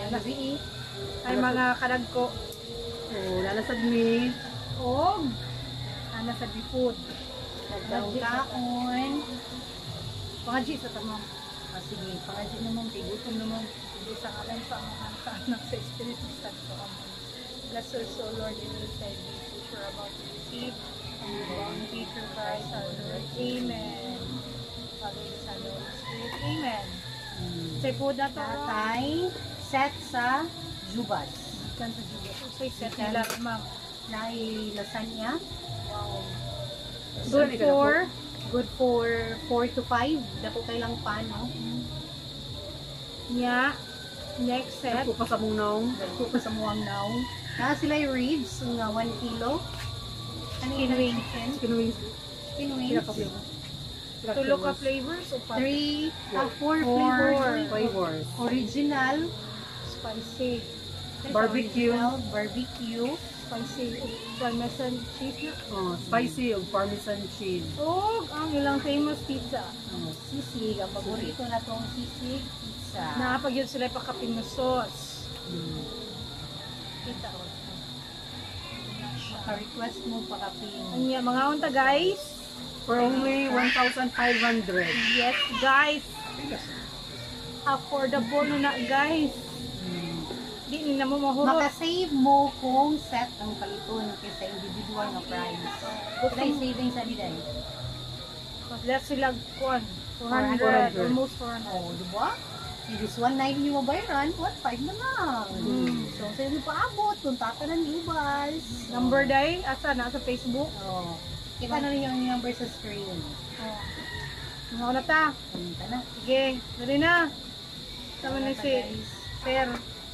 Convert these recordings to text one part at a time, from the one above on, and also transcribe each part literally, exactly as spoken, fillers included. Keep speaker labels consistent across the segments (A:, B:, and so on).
A: Gabi.
B: Ay mga kadagko.
A: Oh, lalasad mi.
B: Og ana sa food.
A: Nagdaw kaon.
B: Pangaji sa tamang.
A: Ah, sige, pangaji naman, kay gutom naman.
B: Isang alam sa mga anak sa Espiritu Santo. Bless your soul, Lord, in the side which you're about to receive. And you belong teacher Christ, our Lord. Amen. Father, the Son, the Holy Spirit. Amen.
A: Hmm.
B: Say po na to.
A: Tatay, set sa jubas.
B: Ikan sa Judas. Say set nila, ma'am.
A: Nai lasagna.
B: Wow.
A: Good
B: Good
A: for,
B: for
A: good for four to five. Dako kay lang pan, no?
B: niya. Next set.
A: Dako pa sa mong naong. Dako pa sa muang naong. Na sila yung ribs, nga one kilo. Ano
B: Chicken
A: yung
B: wings.
A: Chicken wings. Chicken wings.
B: Tulo ka flavors o pa?
A: Three, ah, four,
B: Four.
A: flavors. Flavors. Original.
B: Spicy.
A: Barbecue. Original, barbecue.
B: Spicy. Parmesan cheese.
C: Oh, spicy o parmesan cheese.
B: Oh, ang ilang famous pizza.
A: Oh, sisig. Ang paborito na tong sisig pizza.
B: Nakapag yun sila pakapin ng sauce.
C: Mm.
B: Kita ko.
A: Maka-request mo pakapin.
B: Anya, mga unta guys.
C: For only one thousand five hundred.
B: Yes guys. Affordable na guys.
C: Mm.
B: Di ni na mo mahurot.
A: Maka-save mo kung set ang paliton kaysa individual na price. Kaya savings sa niday.
B: Less sila kuan. four hundred.
C: four hundred.
B: Almost four hundred.
A: Oh, diba? This one night nyo mabayaran, one five na lang.
B: Mm.
A: So, sa inyo paabot, punta ka ng Ubas.
B: Number day, asa na sa Facebook.
A: Oh. Kita na rin yung number sa screen.
B: Oh. Mga una ta.
A: Punta na.
B: Sige, dali na. Sama na si Sir.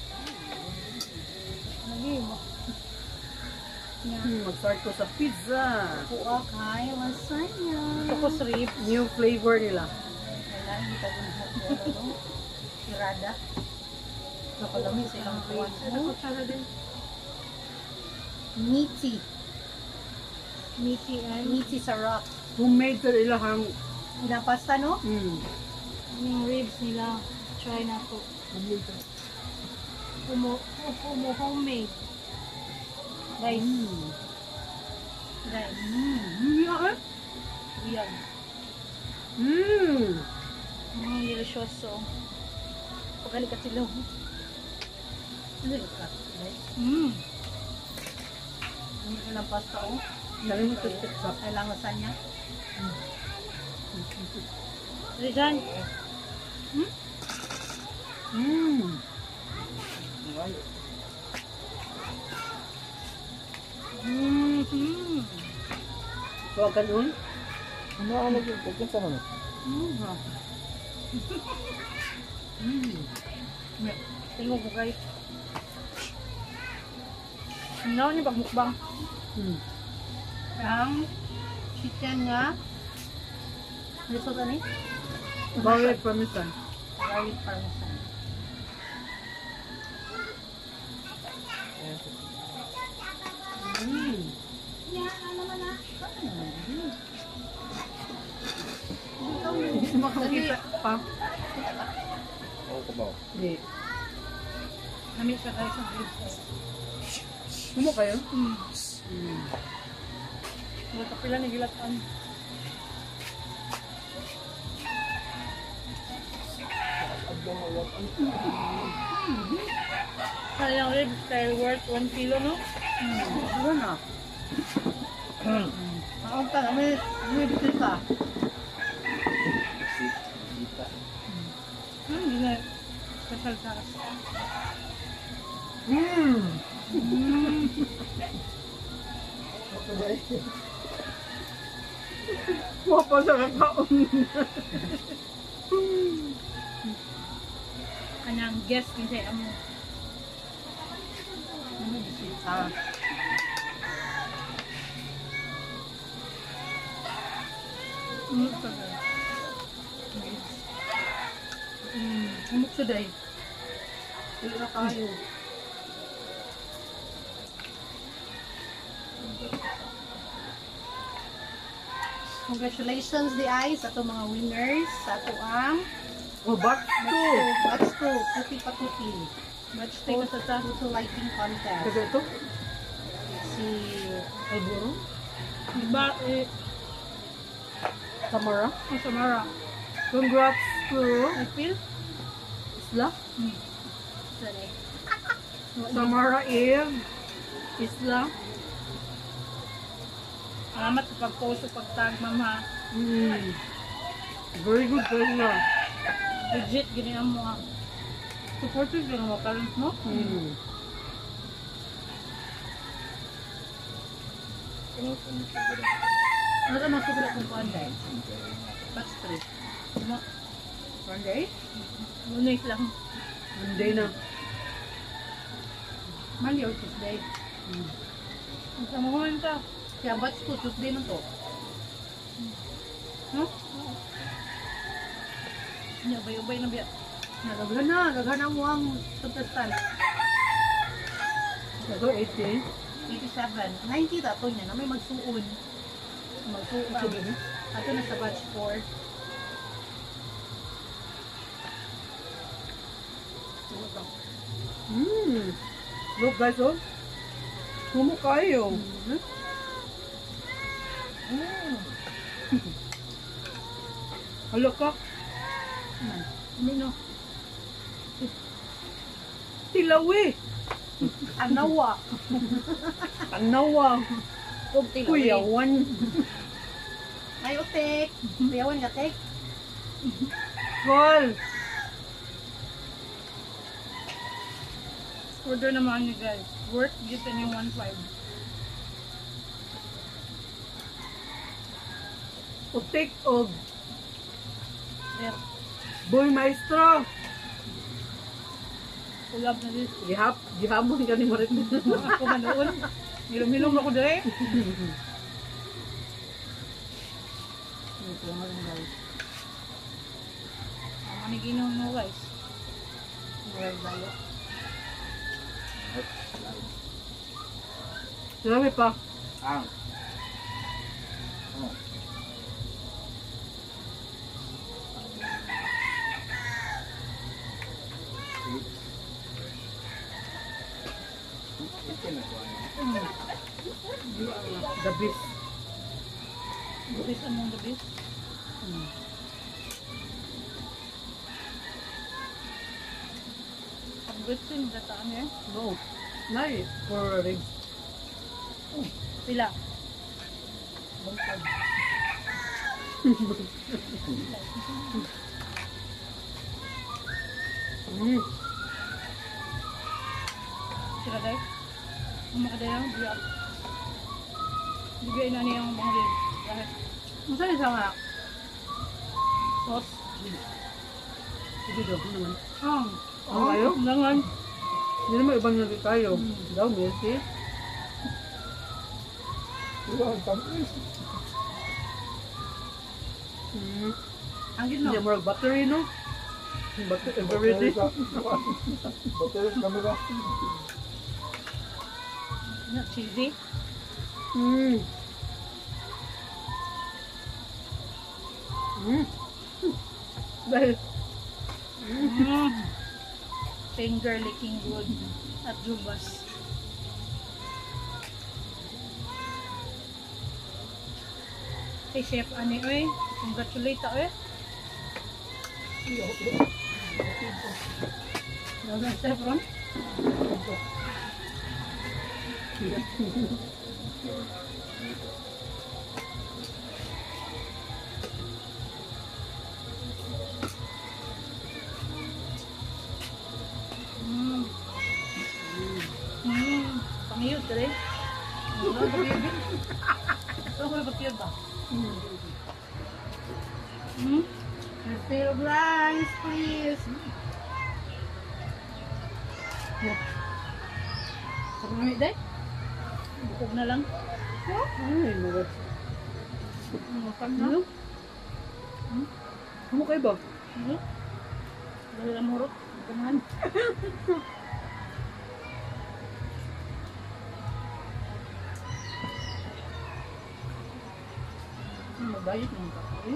B: Lagi mo.
C: Hmm, mag-start ko sa pizza.
A: Kuha kay lasagna.
B: Focus ribs.
C: New flavor nila.
A: Wala, hindi ka dun sa ano. Sirada. Nakalami silang kuwan
B: Ano
A: mo.
B: kutsara din?
A: Meaty.
B: Meaty and
A: Meaty sarap.
C: Homemade sa ilahang.
A: Ilang pasta, no?
C: Hmm.
B: yung ribs nila. Try na to. Kumo, kumo homemade. Guys.
C: Mm.
B: Guys.
C: Mm. Yeah, eh?
B: Yan.
C: Mm.
B: Mga delicioso. Pagkali ka sila.
A: Ano yung cut?
B: Mmm.
A: Ano yung pasta ko?
C: Galing ito sa
A: Kailangan lasagna.
B: Ano dyan? Hmm?
C: Mm.
B: Mm-hmm.
C: So, ang kanun?
D: Ano ang naging pagkin sa ano?
C: Mm. Mm.
B: Tingog ko guys. Ano niyo pagmukbang?
C: Mm.
A: Ang chicken nga. Ano ito ni?
C: Garlic parmesan.
A: Garlic parmesan.
C: Mm. Makakita pa.
D: Oo ko ba?
C: Hindi.
B: Nami siya guys ang ribs.
C: Kumo kayo?
B: Mm.
C: Mm.
B: Mga kapila na gilatan. Sayang ribs kaya worth one kilo no?
C: Ano na?
A: Ang tanga, may may bitin ka.
D: Dita.
B: Hmm, hindi na. Special sauce.
C: Mm.
B: Mm.
C: Wapa sa kakaon.
B: Kanang guest kasi amo.
A: Ano bitin ka?
B: Mm, sabi. Mm, umok siya dahi.
A: Hindi na kayo. Congratulations di ay sa ato mga winners, sa ato ang
C: Oh, box two.
A: batch two, puti patuti.
B: Batch take sa ta.
A: Photo lighting contest.
C: Kasi ito,
A: Si Alburo.
B: Diba, eh,
C: Samara.
B: ang Samara.
C: Congrats to
B: I feel?
C: Isla.
B: Hmm. Sorry.
C: Samara Eve. Isla.
B: Salamat sa pag-post sa pag-tag, ma'am ha.
C: Mm. Very good guys na.
B: Legit, ganyan mo ha. Supportive yun ang mga parents mo.
C: Mm.
A: Ano ka masukula kung contest? Batch three.
B: Ano?
A: Sunday?
B: Lunay lang.
C: Hindi na.
A: Monday or Tuesday?
B: Ang sama ko rin ta.
A: Kaya batch two, Tuesday na to.
B: No? Hindi, ubay-ubay na biya.
A: Nagagana na, nagagana mo ang contestant.
C: Ito, eighty.
A: eighty-seven. ninety dato niya na may magsuon. Magsuon. Ato na sa batch four.
C: Mm. Look guys, oh. Kumo kayo.
A: Mm.
C: Hala ka.
B: Hindi no.
C: Tilawi.
A: Anawa.
C: Anawa.
A: Kung tilawi.
C: Kuyawan.
A: Ay, utik. Kuyawan ka, tek.
C: Call.
B: Order naman niyo guys. Worth gift and yung one five.
C: Utik og
B: There.
C: boy maestro.
B: Ulap na this.
C: Gihap, gihamon ka ni Marit.
B: Ako man noon. Hilom-hilom ako dere. Ang maniginom mo guys.
C: Grabe pa.
D: Ang. Oh. Ito na ko ano.
C: The best.
B: The best among the best. Ang good thing dataan eh.
C: No. Nice. For ribs.
B: Pila.
C: Mm.
B: Sila day. Ang mga day ang biya. Bigay na niya ang mga rib. Dahil
A: Masaya siya nga.
B: sauce.
C: Sige daw, ano naman.
B: Ah.
C: Ang kayo?
B: Langan.
C: Hindi naman ibang nagay tayo. Daw, Messi. Mm.
A: Ang
C: Hindi
A: gino.
C: mo battery, no? Battery every day.
D: Batteries kami ba?
B: Na cheesy.
C: Mm. Mm. Dahil,
B: Mm. Finger licking good at jubas. Hey Chef Ani, oy. Congratulate ta, oy.
A: Nagag Chef Ron.
B: Mm. Mm. Pangiyot ka rin.
A: Ano ba bibig? Ito ko na papiyod ba?
B: Mm.
A: Refill of rice, please. Sa mga day?
B: Bukog na lang.
C: ay, mga.
B: Makan na.
C: Ano? Ano kayo ba?
B: Ano? Dahil ang murot. Ganyan.
A: Magbayad ng kapoy.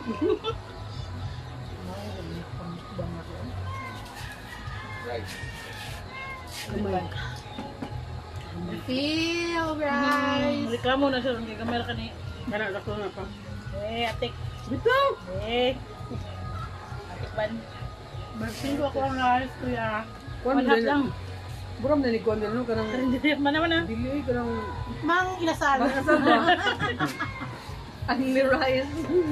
D: Rice.
C: Gamay.
A: Refill, guys.
B: Reklamo na siya, hindi kamera ka ni.
C: Kana ako na pa.
B: Eh, atik.
C: Bito.
B: Eh. Atik ban.
A: Bersin ko ako ang rice, kuya.
C: Kuan
B: One half lang.
C: Buram na ni kuan din no kanang
B: Hindi, mana mana.
C: dili kanang
A: Mang inasal.
C: bakasal ba? Ang ni rice.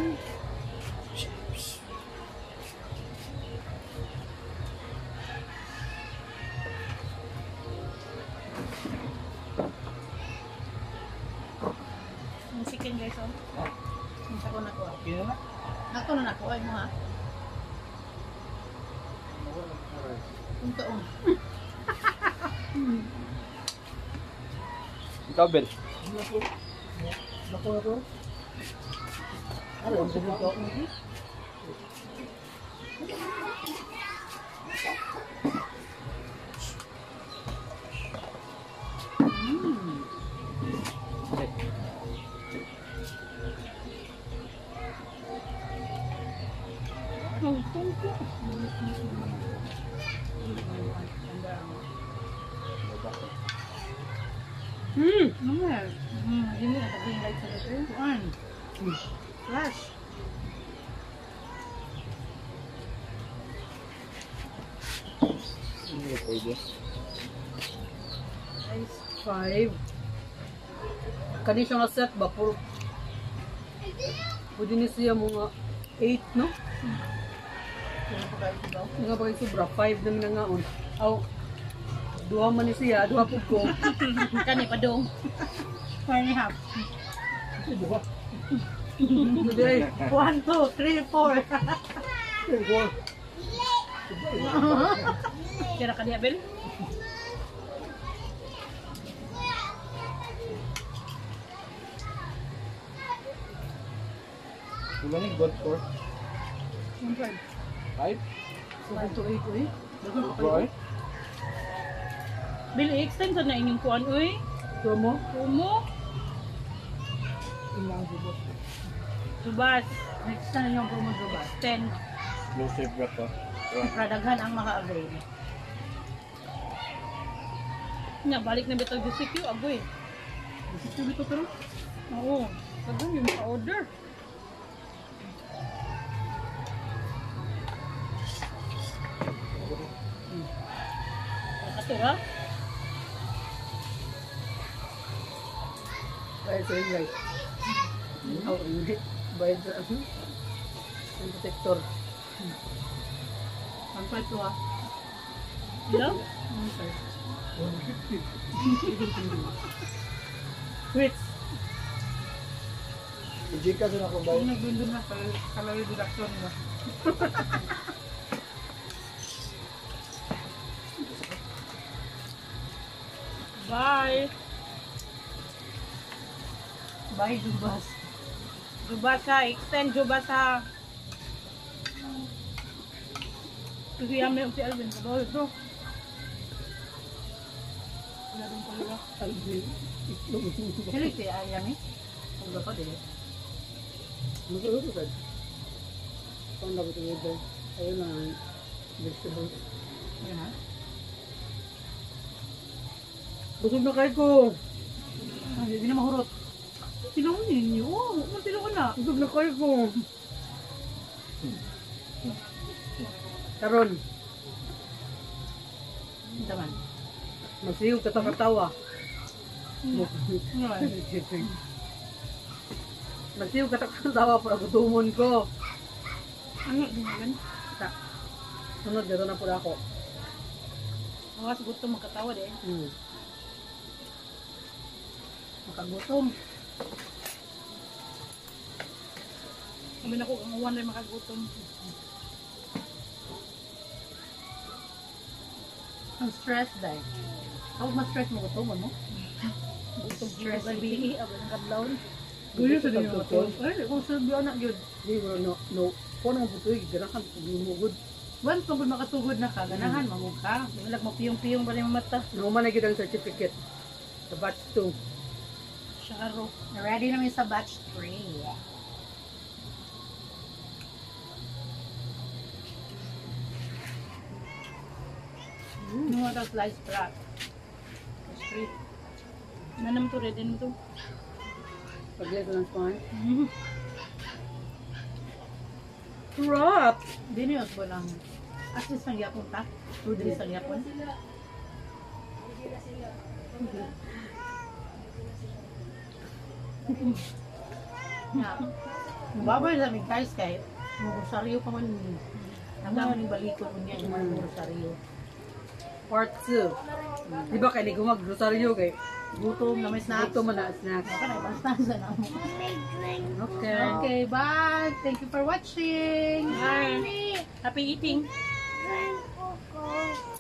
B: Ang chicken guys, oh.
A: Isa ko na ko.
D: Okay na na.
A: Ako na nako ay mo ha. Kung taon.
D: Ikaw, Ben.
C: Nako ako. Ano ang sabi ko? Hmm.
A: Ano yan?
B: Hmm, hindi na green light sa ito.
A: Kuan. Flash.
D: Hindi pwede.
C: Size five. Kani siya nga set ba? Puro. Pwede ni siya mga eight, no?
A: Kung ko kayo daw.
C: Nga ba yung sobra? five na minangaon. Aw, duha man ni siya, duha po ko.
B: Kani pa dong.
A: One and a half.
C: Hindi ay.
A: One, two, three, four.
B: Kira ka diya, Bel?
D: Wala ni God for
A: One, five.
D: five.
C: seven to eight, eh. Dagan pa
D: Right?
C: kayo.
B: Bel, i-extend sa na inyong kuan, uy.
C: Tuwa mo?
B: Kumo.
C: Ilang subot.
B: Subas.
A: Next na yung promo ba?
B: Extend.
D: Exclusive wrap pa.
A: Pradaghan ang maka-avail.
B: Nga, balik na bitaw G C Q, agoy.
C: Gusto dito pero?
B: Oo. Sabi yung maka-order. Nakatura?
C: Bayad sa ingay. Oh, hindi. Bayad sa ano? Ang protector.
A: One, five, two ha.
B: Ilang?
C: Wait.
D: Ijika sa ako ba?
A: Kung nagbindo na sa calorie reduction mo.
B: Bye!
A: Bye, Dubas.
B: Jubas ha, extend Jubas ha. Kasi yamin si Alvin, kabawi bro.
A: Wala rin pala.
C: Alvin. Itlog.
A: Hili si Ayami. Kung dapat eh.
C: Magkano ka? Saan dapat yung iba? Ayun na. Vegetables.
A: Yan ha.
C: Busog na kayo ko.
A: Ah, hindi na mahurot. Silungan ninyo. Oo, oh, silungan na.
C: Busog na kayo ko. Karon,
A: Hindi man.
C: magsiyo katawa-tawa.
A: Ngayon.
C: Magsiyo katawa para gutumon ko.
B: Ano, ginagan?
C: Ta. Sunod, gano'n na po ako.
B: Awas gusto magkatawa eh.
C: Hmm.
A: Makagutom.
B: Kami na ko, ang uwan rin makagutom.
A: Ang stress dahil. Kapag ma-stress mo, gutomon mo.
B: Gutom
A: Stress
B: stress bihi, abo ng kadlaw.
A: Guyo sa din yung ito. Ay, kung sa biyo na yun.
C: Di mo no no. Kung ang butoy ganahan gumugod.
A: Once kung makatugod na ka, ganahan, mamog ka.
B: Walag mo piyong-piyong ba rin yung mata?
C: No man gid ang certificate sa batch two.
B: Sharo.
A: Ready namin sa batch three.
B: Nuwa
A: mga slice crab. Street.
B: Nanam to red din to.
C: Paglag ko ng spawn.
B: Mm.
C: Crap!
A: Di na yun lang. At least ang yapon ta. Two days ang yapon. Yeah. Babay sa amin guys kahit mga rosaryo pa man. Hanggang yung balikod mo niya yung mga rosaryo.
C: Part two. Di ba kaya di ko mag-rosaryo kay
A: Gutom na may snacks.
C: ito man na snack.
A: Baka na ibang snacks na mo.
C: Okay.
A: Okay, bye. Thank you for watching.
B: Bye. Happy eating.
E: Coco.